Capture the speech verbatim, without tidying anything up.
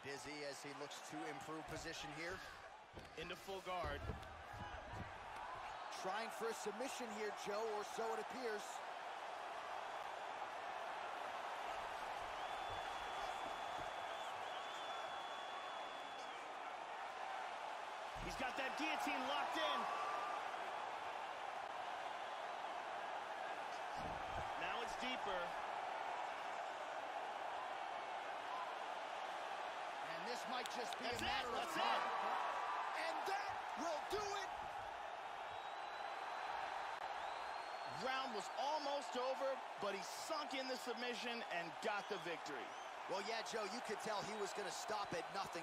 Dizzy as he looks to improve position here. Into full guard. Trying for a submission here, Joe, or so it appears. He's got that guillotine locked in. Now it's deeper. And this might just be That's a matter it. of That's time. it. And that will do it. Round was almost over, but he sunk in the submission and got the victory. Well, yeah, Joe, you could tell he was going to stop at nothing.